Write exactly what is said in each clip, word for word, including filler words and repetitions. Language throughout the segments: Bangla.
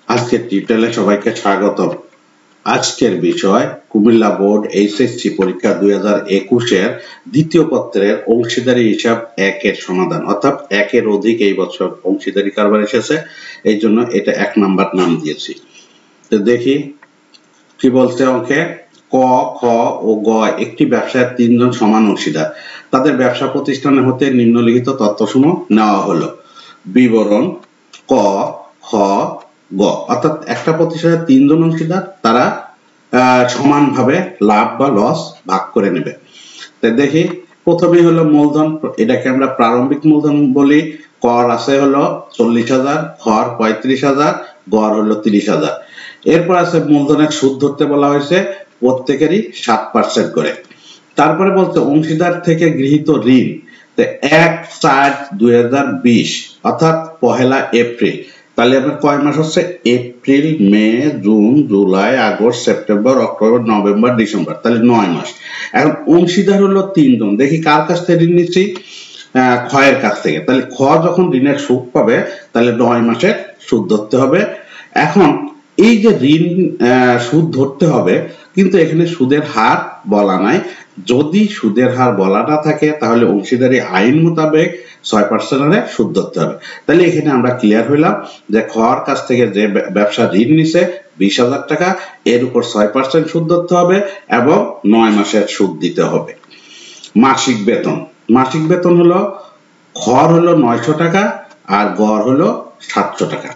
আজকের টিউটোরিয়ালে সবাইকে স্বাগতম। আজকের বিষয় কুমিল্লা বোর্ড এইচএসসি পরীক্ষা দুই হাজার একুশ এর দ্বিতীয় পত্রের অংশীদারি হিসাব এক এর সমাধান, অর্থাৎ একের অধিক এই বছর অংশীদারি কারবার এসেছে, এই জন্য এটা এক নাম্বার নাম দিয়েছি। তো দেখি কি বলছে অঙ্কে। ক, খ ও গ একটি ব্যবসায়ের তিনজন সমান অংশীদার, তাদের ব্যবসা প্রতিষ্ঠানে হতে নিম্নলিখিত তথ্যসমূহ নেওয়া হলো। বিবরণ ক, খ, গ, অর্থাৎ একটা প্রতিষ্ঠানের তিনজন অংশীদার, তারা সমানভাবে লাভ বা লস ভাগ করে নেবে। তাই দেখি প্রথমে হলো মূলধন, এটাকে আমরা প্রারম্ভিক মূলধন বলি। কর আছে হলো চল্লিশ হাজার, খর পঁয়ত্রিশ হাজার, গড় হলো তিরিশ হাজার। এরপর আছে মূলধনের সুদ ধরতে বলা হয়েছে প্রত্যেকেরই সাত পার্সেন্ট করে। তারপরে বলছে অংশীদার থেকে গৃহীত ঋণ এক চার দুই হাজার বিশ অর্থাৎ পহেলা এপ্রিল। তাহলে আপনার কয় মাস হচ্ছে? April, May, June, July, August, September, October, November, December, তাহলে নয় মাস। এখন অংশীদার হলো তিনজন। দেখি কার কাছ থেকে ঋণ নিচ্ছি? ক্ষয়ের কাছ থেকে। তাহলে খ যখন ঋণের সুদ পাবে তাহলে নয় মাসের সুদ ধরতে হবে। এখন এই যে ঋণ সুদ ধরতে হবে, কিন্তু এখানে সুদের হার বলা নাই। যদি সুদের হার বলা না থাকে তাহলে অংশীদারি আইন মোতাবেক ছয় পার্সেন্ট হারে সুদ ধরতে হবে। তাহলে এখানে আমরা ক্লিয়ার হইলাম যে খর কাছ থেকে যে ব্যবসা ঋণ নিছে বিশ হাজার টাকা, এর উপর ছয় পার্সেন্ট সুদ ধরতে হবে এবং নয় মাসের সুদ দিতে হবে। মাসিক বেতন, মাসিক বেতন হলো খর হলো নয়শো টাকা আর গড় হলো সাতশো টাকা।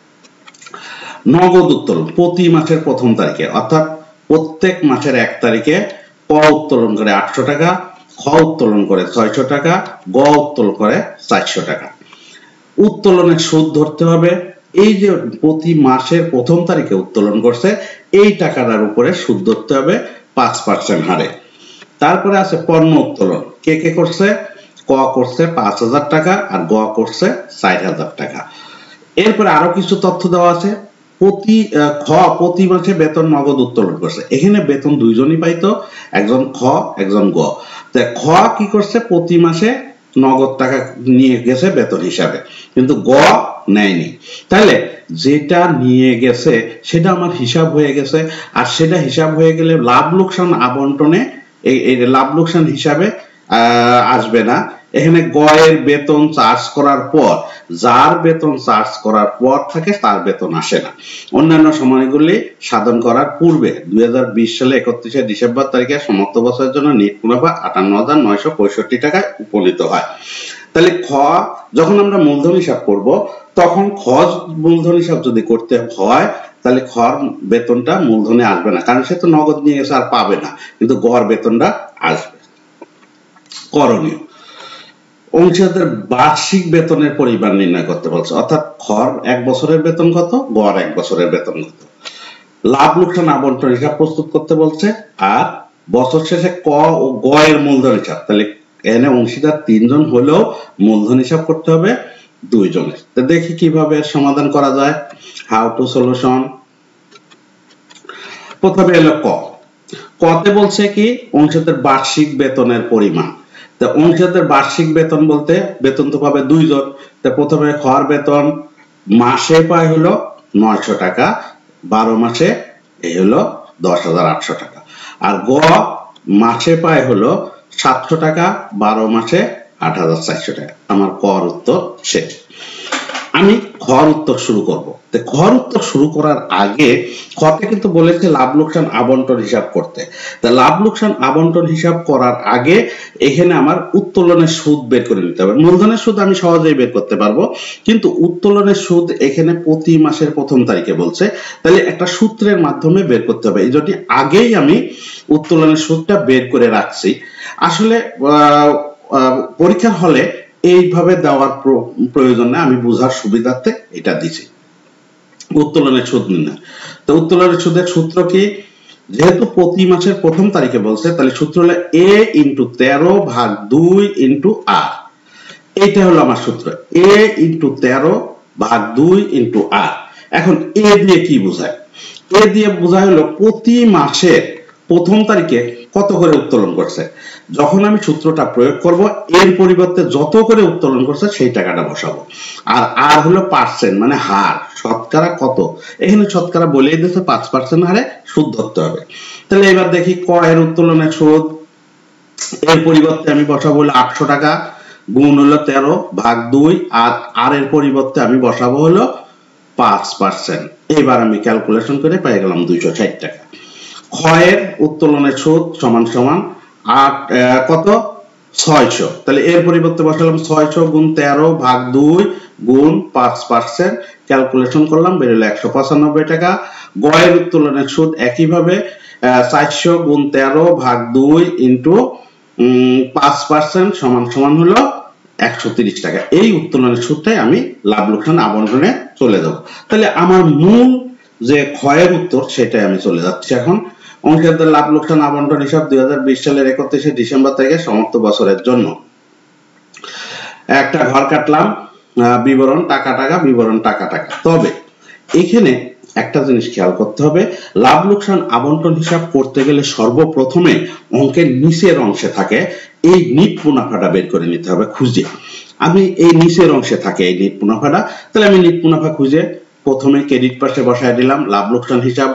নগদ উত্তোলন প্রতি মাসের প্রথম তারিখে, অর্থাৎ প্রত্যেক মাসের এক তারিখে ক উত্তোলন করে আটশো টাকা, খ উত্তোলন করে ছয়শো টাকা, গ উত্তোলন করে চারশো টাকা। উত্তোলনের সুদ ধরতে হবে এই যে প্রতি মাসের প্রথম তারিখে উত্তোলন করছে এই টাকাটার উপরে সুদ ধরতে হবে পাঁচ পার্সেন্ট হারে। তারপরে আছে পণ্য উত্তোলন, কে কে করছে? ক করছে পাঁচ হাজার টাকা আর গ করছে ষাট হাজার টাকা। এরপরে আরো কিছু তথ্য দেওয়া আছে। প্রতি খ প্রতি মাসে বেতন নগদ উত্তোলন করছে। এখানে বেতন দুইজনই পাইতো, একজন খ একজন গ। খ কি করছে? প্রতি মাসে নগদ টাকা নিয়ে গেছে বেতন হিসাবে, কিন্তু গ নেয়নি। তাহলে যেটা নিয়ে গেছে সেটা আমার হিসাব হয়ে গেছে, আর সেটা হিসাব হয়ে গেলে লাভ লোকসান আবন্টনে এই লাভ লোকসান হিসাবে আহ আসবে না। এখানে গ এর বেতন চার্জ করার পর, যার বেতন চার্জ করার পর থাকে তার বেতন আসে না। অন্যান্য সময়গুলি সাধন করার পূর্বে দুই হাজার বিশ সালে একত্রিশে ডিসেম্বর তারিখে সমস্ত বছরের জন্য নেট মুনাফা আটান্ন হাজার নয়শো পঁয়ষট্টি টাকায় উপনীত হয়। তাহলে খ যখন আমরা মূলধন হিসাব করব তখন খ মূলধন হিসাব যদি করতে হয় তাহলে খর বেতনটা মূলধনে আসবে না, কারণ সে তো নগদ নিয়ে গেছে আর পাবে না, কিন্তু গড় বেতনটা আসবে। করণীয়, অংশীদারদের বার্ষিক বেতনের পরিমাণ নির্ণয় করতে বলছে, অর্থাৎ খর এক বছরের বেতন কত, গড় এক বছরের বেতন কত। লাভ লোকসান আবন্টন হিসাব প্রস্তুত করতে বলছে, আর বছর শেষে ক ও গ এর মূলধন হিসাব। তাহলে এখানে অংশীদার তিনজন হলেও মূলধন হিসাব করতে হবে দুইজনের। তো দেখি কিভাবে সমাধান করা যায়। How to solution. প্রথমে এলো ক। কতে বলছে কি অংশীদার বার্ষিক বেতনের পরিমাণ। তা অংশীদারদের বার্ষিক বেতন বলতে বেতন তো পাবে দুইজন। তা প্রথমে খর বেতন মাসে পায় হলো নয়শো টাকা, বারো মাসে এই হলো দশ হাজার আটশো টাকা। আর গ মাসে পায় হলো সাতশো টাকা, বারো মাসে আট হাজার চারশো টাকা। আমার কর উত্তর শেষ। আমি খর উত্তর শুরু করব। তো খর উত্তর শুরু করার আগে খতে কিন্তু বলেছে লাভ লোকসান আবন্টন হিসাব করতে। তা লাভ লোকসান আবন্টন হিসাব করার আগে এখানে আমার উত্তোলনের সুদ বের করে নিতে হবে। মূলধনের সুদ আমি সহজেই বের করতে পারবো, কিন্তু উত্তোলনের সুদ এখানে প্রতি মাসের প্রথম তারিখে বলছে, তাহলে একটা সূত্রের মাধ্যমে বের করতে হবে। এই জন্য আগেই আমি উত্তোলনের সুদটা বের করে রাখছি। আসলে পরীক্ষার হলে এইভাবে দেওয়ার প্রয়োজন না, আমি বোঝার সুবিধার্থে এটা দিছি। উত্তোলনের সুদ নির্ণয়। তো উত্তোলনের সুদের সূত্র কি? যেহেতু প্রতি মাসের প্রথম তারিখে বলছে, তাহলে সূত্র হলো এ ইন্টু তেরো ভাগ দুই ইন্টু আর। এইটা হলো আমার সূত্র, এ ইন্টু তেরো ভাগ দুই ইন্টু আর। এখন এ দিয়ে কি বোঝায়? এ দিয়ে বোঝায় হলো প্রতি মাসের প্রথম তারিখে কত করে উত্তোলন করছে। যখন আমি সূত্রটা প্রয়োগ করব এর পরিবর্তে যত করে উত্তোলন করছে সেই টাকাটা বসাবো। আর আর হলো পার্সেন্ট মানে হার, শতকরা কত, এখানে শতকরা বলেই দিয়েছে পাঁচ পার্সেন্ট হারে সুদ ধরতে হবে। তাহলে এবার দেখি ক এর উত্তোলনের সুদ, এর পরিবর্তে আমি বসাবো হলো আটশো টাকা গুণ হলো তেরো ভাগ দুই, আর আর এর পরিবর্তে আমি বসাবো হলো পাঁচ পার্সেন্ট। এবার আমি ক্যালকুলেশন করে পেয়ে গেলাম দুইশো ষাট টাকা। খ এর উত্তোলনের সুদ সমান সমান আট কত ছয়শো, তাহলে এর পরিবর্তে বসালাম ছয়শো গুণ তেরো ভাগ দুই গুণ পাঁচ পার্সেন্ট, ক্যালকুলেশন করলাম বেরোলো একশো পঁচানব্বই টাকা। গ এর উত্তোলনের সুদ একইভাবে চারশো গুণ তেরো ভাগ দুই ইন্টু পাঁচ পার্সেন্ট সমান সমান হলো একশো তিরিশ টাকা। এই উত্তোলনের সুদটাই আমি লাভ লোকসান আবন্টনে চলে যাব। তাহলে আমার মূল যে ক্ষয়ের উত্তর সেটাই আমি চলে যাচ্ছি এখন। অংশীদারদের লাভ লোকসান আবন্টন হিসাব দুই হাজার বিশ সালের একত্রিশে ডিসেম্বর থেকে সমাপ্ত বছরের জন্য। একটা ঘর কাটলাম, বিবরণ টাকা টাকা, বিবরণ টাকা টাকা। তবে এখানে একটা জিনিস খেয়াল করতে হবে, লাভ লোকসান আবন্টন হিসাব করতে গেলে সর্বপ্রথমে অঙ্কের নিচের অংশে থাকে এই নিট মুনাফাটা বের করে নিতে হবে খুঁজে। আমি এই নিচের অংশে থাকে এই নিট মুনাফাটা, তাহলে আমি নিট মুনাফা খুঁজে প্রথমে ক্রেডিট পাশে বসায় দিলাম। লাভ লোকসান হিসাব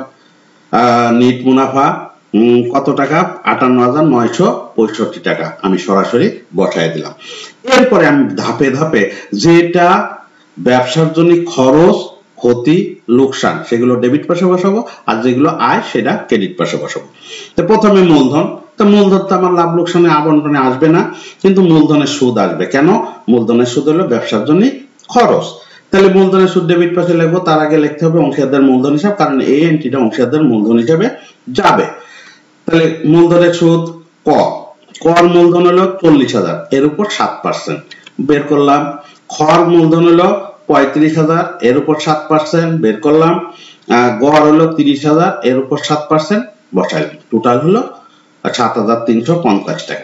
নিট মুনাফা কত টাকা, আটান্ন হাজার নয়শো পঁয়ষট্টি টাকা আমি সরাসরি বসায় দিলাম। এরপরে আমি ধাপে ধাপে যেটা ব্যবসার জন্য খরচ ক্ষতি লোকসান সেগুলো ডেবিট পাশে বসাবো, আর যেগুলো আয় সেটা ক্রেডিট পাশে বসাবো। তো প্রথমে মূলধন, তো মূলধন তো আমার লাভ লোকসানে আবন্টনে আসবে না, কিন্তু মূলধনের সুদ আসবে। কেন? মূলধনের সুদ হলো ব্যবসার জন্য খরচ। তাহলে মূলধনের সুদ ডেবিট পাশে লিখবো, তার আগে লিখতে হবে অংশীদারদের মূলধন হিসাব, কারণ এই এন্ট্রিটা অংশীদারদের মূলধন হিসাবে যাবে। তাহলে মূলধনের সুদ ক, কর মূলধন হলো চল্লিশ হাজার, এর উপর সাত পার্সেন্ট বের করলাম। খর মূলধন হলো পঁয়ত্রিশ হাজার, এর উপর সাত পার্সেন্ট বের করলাম। গড় হলো তিরিশ হাজার, এর উপর সাত পার্সেন্ট বসাইলাম, টোটাল হলো সাত হাজার তিনশো পঞ্চাশ টাকা।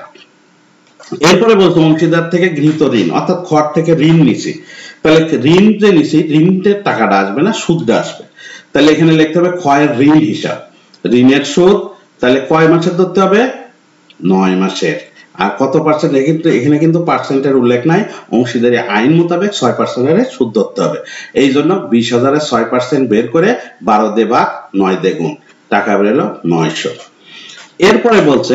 এরপরে বলতো অংশীদার থেকে গৃহীত ঋণ, অর্থাৎ খর থেকে ঋণ নিছি, তাহলে ঋণ যে নিছি ঋণের টাকাটা আসবে না, সুদটা আসবে। তাহলে এখানে লিখতে হবে ক্ষয়ের ঋণ হিসাব, ঋণের সুদ, তাহলে কয় মাসের ধরতে হবে, নয় মাসের। আর কত পার্সেন্ট, এখানে কিন্তু পার্সেন্টের উল্লেখ নাই, অংশীদারি আইন মোতাবেক ছয় পার্সেন্টের সুদ ধরতে হবে। এই জন্য বিশ হাজারের ছয় পার্সেন্ট বের করে বারো দে ভাগ নয় দে গুণ, টাকা বেরোলো নয়শো। এরপরে বলছে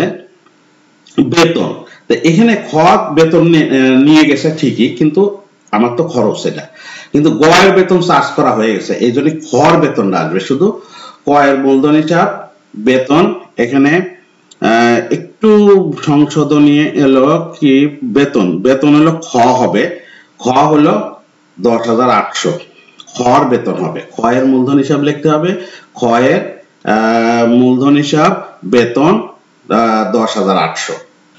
বেতন, এখানে খর বেতন নিয়ে গেছে ঠিকই, কিন্তু আমার তো খরচ এটা, কিন্তু গয়ের বেতন চার্জ করা হয়ে গেছে, এই জন্য খর বেতনটা আসবে শুধু। কয়ের মূলধন হিসাব বেতন, এখানে একটু সংশোধনী এলো কি, বেতন বেতন হলো খ হবে, খ হলো দশ হাজার আটশো, খর বেতন হবে। ক্ষয়ের মূলধন হিসাব লিখতে হবে, ক্ষয়ের মূলধন হিসাব বেতন দশ হাজার আটশো।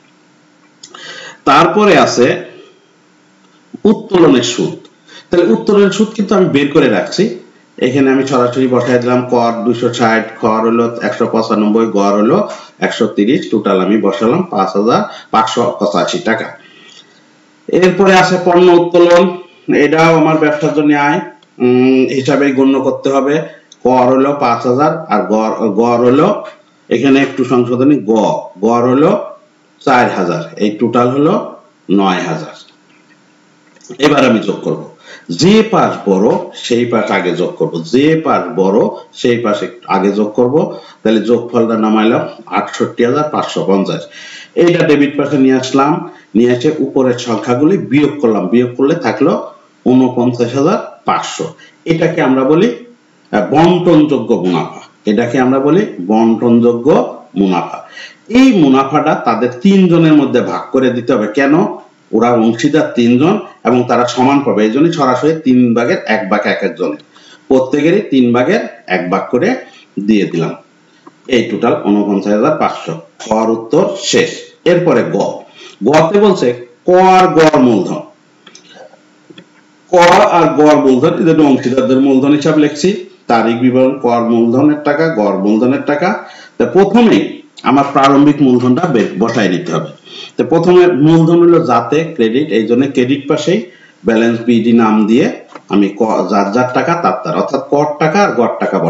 তারপরে আছে উত্তোলনের সুদ, তাহলে উত্তোলনের সুদ কিন্তু আমি বের করে রাখছি, এখানে আমি সরাসরি বসাই দিলাম। কর দুইশো ষাট, খর হলো একশো পঁচানব্বই, গড় হলো একশো তিরিশ, টোটাল আমি বসালাম পাঁচ হাজার পাঁচশো পঁচাশি টাকা। এরপরে আছে পণ্য উত্তোলন, এটাও আমার ব্যবসার জন্য আয় হিসাবে গণ্য করতে হবে। কর হলো পাঁচ হাজার, আর গড় গড় হলো এখানে একটু সংশোধনী, গ গড় হলো চার হাজার, এই টোটাল হলো নয় হাজার। এবার আমি যোগ করব, যে পাশ বড় সেই পাশ আগে যোগ করব, যে পাশ বড় সেই পাশ আগে যোগ করব। তাহলে যোগফলটা নামাইলাম আটষট্টি হাজার পাঁচশো পঞ্চাশ। এইটা ডেবিট পাশে নিয়ে আসলাম, নিয়ে এসে উপরের সংখ্যাগুলি বিয়োগ করলাম, বিয়োগ করলে থাকলো উনপঞ্চাশ হাজার পাঁচশো। এটাকে আমরা বলি বন্টনযোগ্য মুনাফা, এটাকে আমরা বলি বন্টনযোগ্য মুনাফা। এই মুনাফাটা তাদের তিনজনের মধ্যে ভাগ করে দিতে হবে। কেন? ওরা অংশীদার তিনজন এবং তারা সমান পাবে, এই জন্য সরাসরি তিন ভাগের এক ভাগ এক একজনের, প্রত্যেকেরই তিন ভাগের এক ভাগ করে দিয়ে দিলাম। এই টোটাল উনপঞ্চাশ হাজার পাঁচশো। খর উত্তর শেষ। এরপরে গ, গতে বলছে ক আর গড় মূলধন, ক আর গড় মূলধন এই জন্য অংশীদারদের মূলধন হিসাব লিখছি, তারিখ বিবরণ কর মূলধনের টাকা, গড় মূলধনের টাকা। তা প্রথমে আমার প্রারম্ভিক মূলধনটা বসায় নিতে হবে। তো প্রথমে মূলধন হলো যাতে ক্রেডিট, এই জন্য ক্রেডিট পাশেই ব্যালেন্স বিডি নাম দিয়ে আমি যার যার টাকা তার তার, অর্থাৎ কর টাকা আর গড় টাকা বসাই।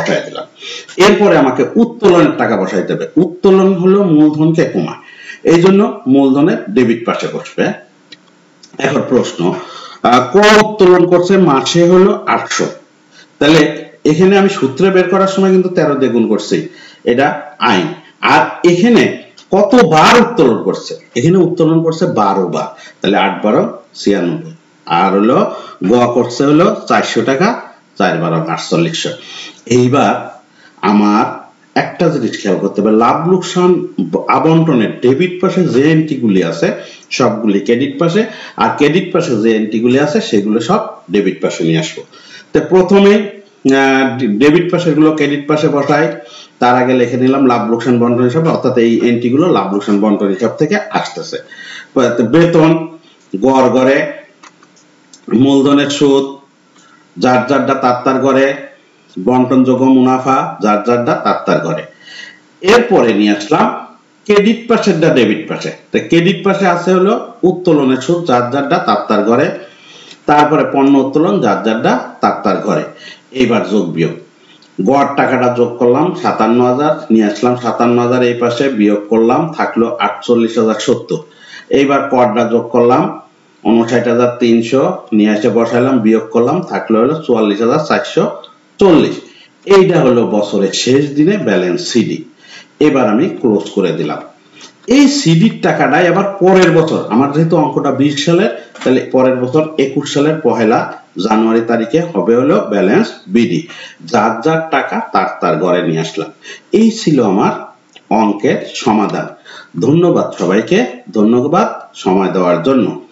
বসাই দিলাম। এরপরে আমাকে উত্তোলনের টাকা বসাইতে হবে। উত্তোলন হলো মূলধনকে কমায়, এই জন্য মূলধনের ডেবিট পাশে বসবে। এখন প্রশ্ন, ক উত্তোলন করছে মাসে হলো আটশো, তাহলে এখানে আমি সূত্রে বের করার সময় কিন্তু তেরো দিয়ে গুণ করছি, এটা আইন। আর এখানে কতবার উত্তোলন করছে, এখানে উত্তোলন করছে বারো বার, তাহলে আট বারো ছিয়ানব্বই। আর হলো গ করছে হলো চারশো টাকা, চার বারো আটচল্লিশশো। এইবার আমার একটা জিনিস খেয়াল করতে হবে, লাভ লোকসান আবন্টনের ডেবিট পাশে যে এন্ট্রি গুলি আছে সবগুলি ক্রেডিট পাশে, আর ক্রেডিট পাশে যে এন্ট্রি গুলি আছে সেগুলো সব ডেবিট পাশে নিয়ে আসবো। তো প্রথমে ডেবিট পাশের গুলো ক্রেডিট পাশে বসাই, তার আগে লিখে নিলাম লাভ লোকসান বন্টন হিসাবে, অর্থাৎ এই এন্ট্রি গুলো লাভ লোকসান বন্টন হিসাব থেকে আসতেছে। বেতন গড় গড়ে, মূলধনের সুদ যার যারটা তার তার গড়ে, বন্টনযোগ্য মুনাফা যার যারটা তার তার গড়ে। এরপরে নিয়ে আসলাম ক্রেডিট পাশেরটা ডেবিট পাশে। তো ক্রেডিট পাশে আছে হলো উত্তোলনের সুদ যার যারটা তার তার গড়ে, তারপরে পণ্য উত্তোলন যার যারটা তার তার গড়ে। এইবার যোগ বিয়োগ, গড় টাকাটা যোগ করলাম সাতান্ন হাজার, নিয়ে আসলাম সাতান্ন হাজার এই পাশে, বিয়োগ করলাম থাকলো আটচল্লিশ হাজার সত্তর। এইবার করটা যোগ করলাম উনষাট হাজার তিনশো, নিয়ে এসে বসাইলাম, বিয়োগ করলাম থাকলো হলো চুয়াল্লিশ হাজার চারশো চল্লিশ। এইটা হলো বছরের শেষ দিনে ব্যালেন্স সিডি। এবার আমি ক্লোজ করে দিলাম। এই সিডির টাকাটাই আবার পরের বছর, আমার যেহেতু অঙ্কটা বিশ সালের, তাহলে পরের বছর একুশ সালের পহেলা জানুয়ারি তারিখে হবে হলো ব্যালেন্স বিডি, যার যার টাকা তার তার ঘরে নিয়ে আসলাম। এই ছিল আমার অঙ্কের সমাধান। ধন্যবাদ সবাইকে, ধন্যবাদ সময় দেওয়ার জন্য।